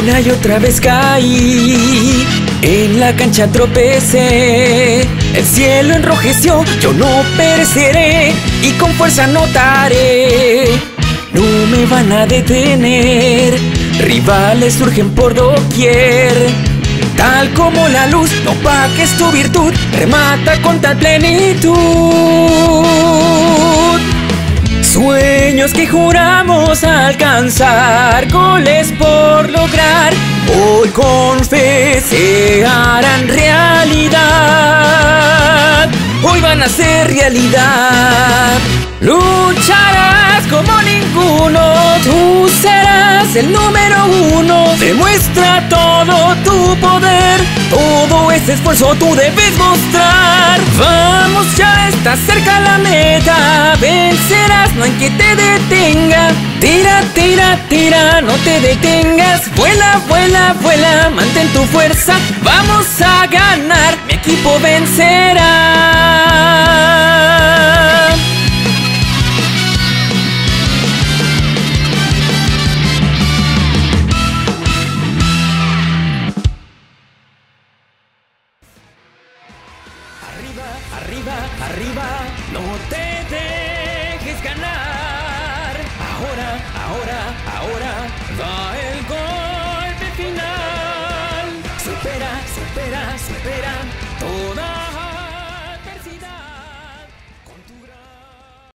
Una y otra vez caí, en la cancha tropecé, el cielo enrojeció, yo no pereceré y con fuerza anotaré. No me van a detener, rivales surgen por doquier. Tal como la luz, no opaques tu virtud, remata con tal plenitud. Sueños que juramos alcanzar, goles por lograr, hoy con fe se harán realidad. Hoy van a ser realidad. Lucharás como ninguno, tú serás el número uno. Demuestra todo tu poder, todo ese esfuerzo tú debes mostrar. Vamos, ya está cerca la meta, vencerás, no hay que te detenga. Tira, tira, tira, no te detengas. Vuela, vuela, vuela, mantén tu fuerza. Vamos a ganar, mi equipo vencerá. Arriba, arriba, arriba, no te dejes ganar. Ahora, ahora, ahora, va el golpe final. Supera, supera, supera,